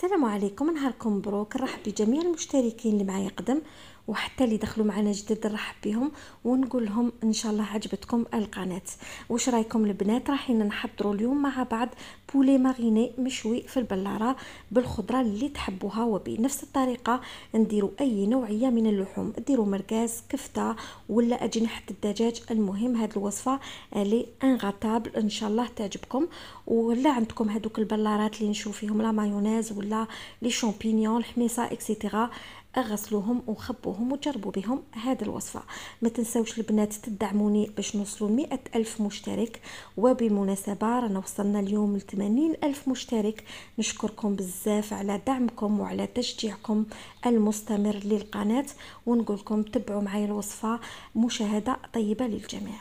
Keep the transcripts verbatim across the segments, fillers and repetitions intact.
السلام عليكم، نهاركم مبروك. نرحب بجميع المشتركين اللي معايا قدم وحتى اللي دخلوا معنا جدد، نرحب بهم ونقول لهم ان شاء الله عجبتكم القناه. واش رايكم البنات؟ رايحين نحضروا اليوم مع بعض بولي ماريني مشوي في البلاره بالخضره اللي تحبوها، وبنفس الطريقه نديروا اي نوعيه من اللحوم، ديروا مرقاز، كفته ولا اجنحه الدجاج. المهم هذه الوصفه لي انغاتابل، ان شاء الله تعجبكم. ولا عندكم هذوك البلارات اللي نشوف فيهم لا مايونيز ولا لي شامبينيون الحميصه اكسيتيرا، اغسلوهم وخبوهم وجربوا بهم هذه الوصفه. ما تنسوش البنات تدعموني باش نوصلوا مئة الف مشترك، وبمناسبه رانا وصلنا اليوم ل ثمانين الف مشترك. نشكركم بزاف على دعمكم وعلى تشجيعكم المستمر للقناه، ونقول لكم تبعوا معي الوصفه. مشاهده طيبه للجميع.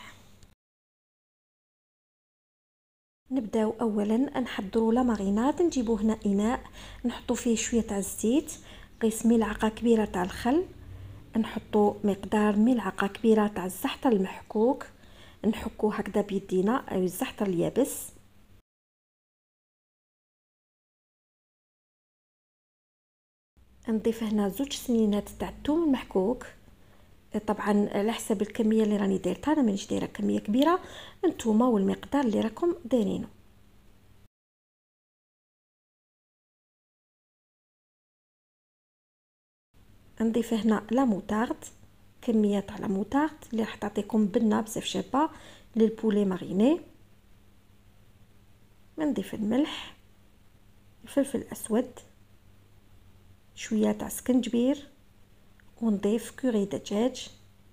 نبداو اولا نحضروا لا ماريناد. نجيبو هنا اناء نحطو فيه شويه تاع الزيت، قيس ملعقه كبيره تاع الخل، نحطو مقدار ملعقه كبيره تاع الزعتر المحكوك، نحكو هكذا بيدينا او الزعتر اليابس. نضيف هنا زوج سنينات تاع الثوم المحكوك، طبعا على حسب الكميه اللي راني دايرتها، انا مانيش دايره كميه كبيره، نتوما والمقدار اللي راكم دايرينه. نضيف هنا لا موتارد، كميه تاع لا موتارد اللي راح تعطيكم بنه بزاف شابه للبولي ماريني. نضيف الملح، الفلفل الاسود، شويه تاع سكنجبير، ونضيف كوري دجاج.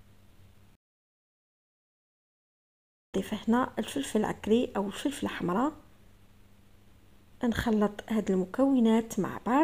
نضيف هنا الفلفل العكري او الفلفل الحمراء. نخلط هاد المكونات مع بعض.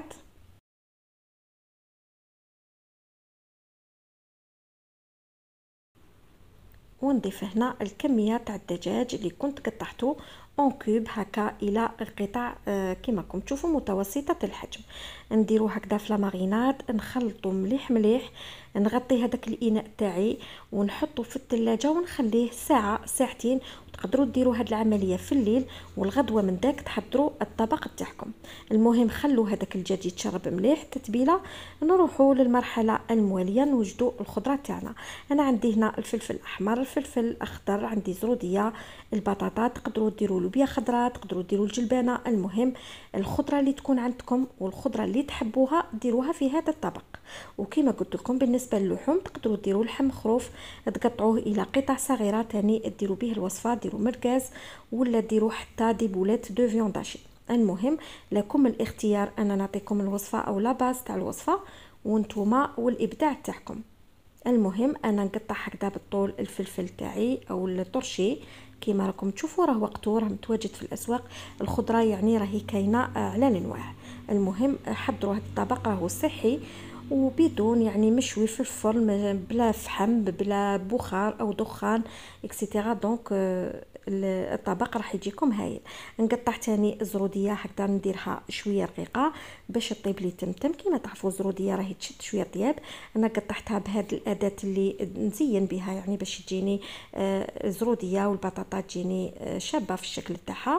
ونضيف هنا الكميه تاع الدجاج اللي كنت قطعته اون كوب هكا الى قطع آه كما راكم تشوفوا متوسطه الحجم. نديرو هكذا في لا ماريناد، نخلطو مليح مليح، نغطي هذاك الاناء تاعي ونحطه في الثلاجه ونخليه ساعه ساعتين. تقدروا ديروا هذه العمليه في الليل، والغدوه من داك تحضروا الطبق تاعكم. المهم خلوا هذاك الدجاج يتشرب مليح التتبيله. نروحوا للمرحله المواليه، نوجدوا الخضره تاعنا. انا عندي هنا الفلفل الاحمر، الفلفل الاخضر، عندي زروديه، البطاطا، تقدروا ديروا لوبيا خضراء، تقدروا ديروا الجلبانه. المهم الخضره اللي تكون عندكم والخضره اللي تحبوها ديروها في هذا الطبق. وكما قلت لكم بالنسبه للحوم تقدروا ديروا لحم خروف تقطعوه الى قطع صغيره، تاني ديروا به الوصفه، ديروا مركز ولا ديروا حتى دي بولات دو فيونداشي. المهم لكم الاختيار، انا نعطيكم الوصفه او لا باز تاع الوصفه وانتوما والابداع تاعكم. المهم انا نقطع هكذا بالطول الفلفل تاعي او الطرشي كيما راكم تشوفوا، راه وقته راه متواجد في الاسواق. الخضره يعني راهي كاينه على الانواع. المهم حضروا هذا الطبق، راهو صحي وبدون يعني مشوي في الفرن بلا فحم بلا بخار او دخان اكسيتيرا. دونك الطبق راح يجيكم هايل. نقطع تاني الزروديه هكذا، نديرها شويه رقيقه باش تطيب لي تمتم. كيما تعرفوا الزروديه راهي تشد شويه طياب. انا قطعتها بهذه الاداه اللي نزين بها يعني باش تجيني زروديه والبطاطا تجيني شابه في الشكل تاعها.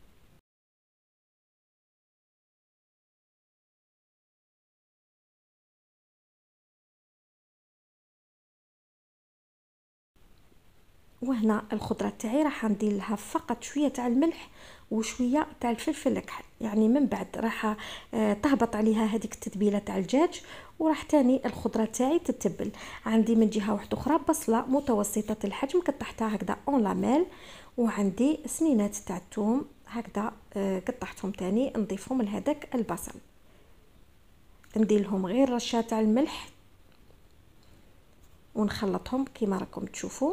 وهنا الخضره تاعي راح ندير لها فقط شويه تاع الملح وشويه تاع الفلفل الكحل، يعني من بعد راح تهبط عليها هذيك التتبيله تاع الدجاج، وراح تاني الخضره تاعي تتبل. عندي من جهه واحده اخرى بصله متوسطه الحجم قطعتها هكذا اون لاميل، وعندي سنينات تاع الثوم هكذا قطعتهم تاني نضيفهم لهذاك البصل. ندير لهم غير رشه تاع الملح ونخلطهم كيما راكم تشوفوا.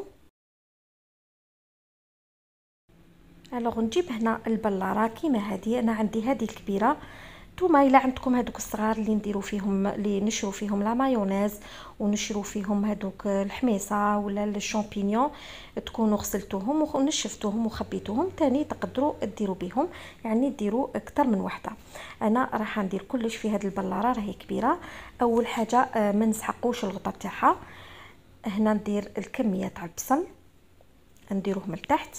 الوغ نجيب هنا البلاره كيما هذه، انا عندي هذه الكبيره. نتوما الا عندكم هذوك الصغار اللي نديروا فيهم اللي نشرو فيهم لا مايونيز ونشرو فيهم هذوك الحميصه ولا الشامبينيون، تكونوا غسلتوهم ونشفتوهم وخبيتوهم، تاني تقدروا ديروا بهم يعني ديروا اكثر من وحده. انا راح ندير كلش في هذه البلاره راهي كبيره. اول حاجه ما نسحقوش الغطاء تاعها. هنا ندير الكميه تاع البصل نديروه من تحت،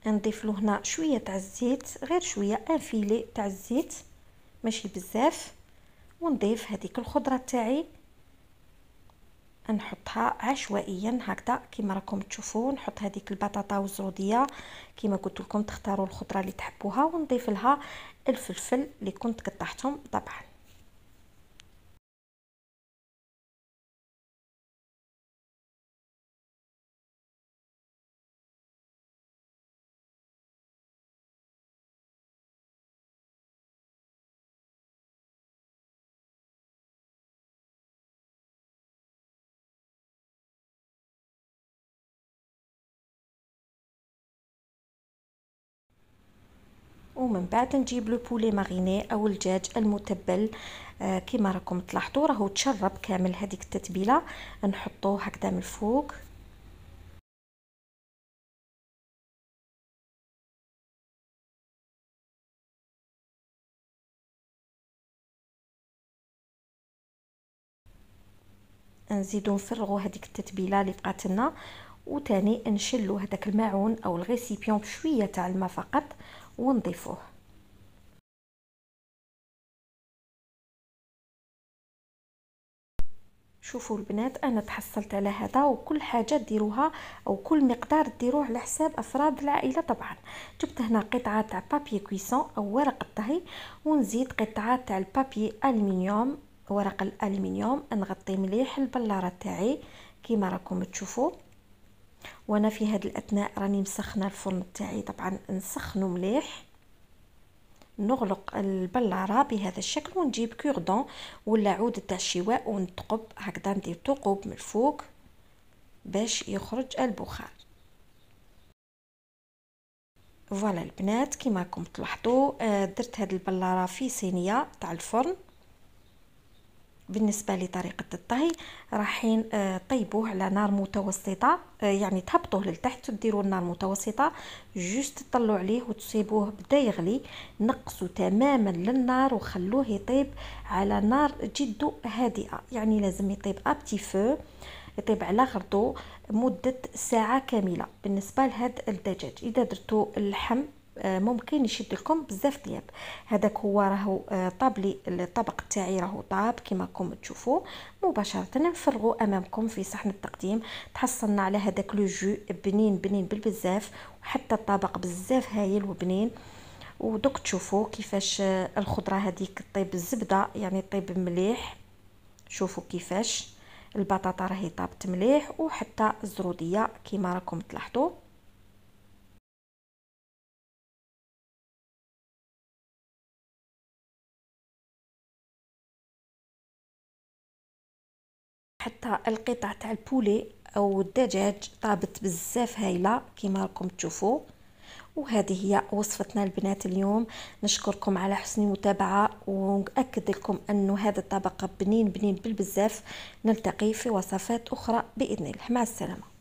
نضيف له هنا شويه تاع الزيت، غير شويه، ان فيلي تاع الزيت ماشي بزاف. ونضيف هذيك الخضره تاعي، نحطها عشوائيا هكذا كما راكم تشوفوا. نحط هذيك البطاطا والزروديه كما قلت لكم، تختاروا الخضره اللي تحبوها. ونضيف لها الفلفل اللي كنت قطعتهم طبعا. ومن بعد نجيب لو بولي ماريني او الدجاج المتبل. آه كما راكم تلاحظوا راهو تشرب كامل هذيك التتبيله، نحطوه هكذا من الفوق. نزيدو نفرغوا هذيك التتبيله اللي بقات لنا، وثاني نشلو هذاك الماعون او الغيسيبيون بشويه تاع الماء فقط ونضيفوه. شوفوا البنات، انا تحصلت على هذا، وكل حاجه ديروها او كل مقدار ديروه على حساب افراد العائله طبعا. جبت هنا قطعه تاع بابي كويسون او ورق الطهي، ونزيد قطعه تاع البابي الومنيوم، ورق الالومنيوم. نغطي مليح البلاره تاعي كما راكم تشوفوا. وانا في هذا الاثناء راني مسخنه الفرن تاعي طبعا، نسخنه مليح. نغلق البلاره بهذا الشكل، ونجيب كوردون ولا عود تاع الشواء ونثقب هكذا، ندير ثقوب من الفوق باش يخرج البخار. فوالا البنات كما راكم تلاحظوا، درت هذه البلاره في صينيه تاع الفرن. بالنسبه لطريقه الطهي راحين طيبوه على نار متوسطه، يعني تهبطوه للتحت وديروا النار متوسطه، جوست تطلعوا عليه وتسيبوه بدا يغلي. نقصوا تماما للنار وخلوه يطيب على نار جد هادئه، يعني لازم يطيب ابتي فو، يطيب على غرضو مده ساعه كامله. بالنسبه لهذا الدجاج اذا درتو اللحم ممكن يشد لكم بزاف طياب. هذاك هو راهو طاب لي الطبق تاعي، راهو طاب كما راكم تشوفوا. مباشره نفرغوا امامكم في صحن التقديم. تحصلنا على هذاك لو جو بنين بنين بالبزاف، وحتى الطبق بزاف هايل وبنين. ودوك تشوفوا كيفاش الخضره هذيك طيب الزبده، يعني طيب مليح. شوفوا كيفاش البطاطا راهي طابت مليح، وحتى الزروديه كما راكم تلاحظوا. حتى القطع تاع البولي او الدجاج طابت بزاف هايله كما راكم تشوفوا. وهذه هي وصفتنا البنات اليوم. نشكركم على حسن المتابعه، ونأكد لكم انه هذا الطبق بنين بنين بالبزاف. نلتقي في وصفات اخرى باذن الله، مع السلامه.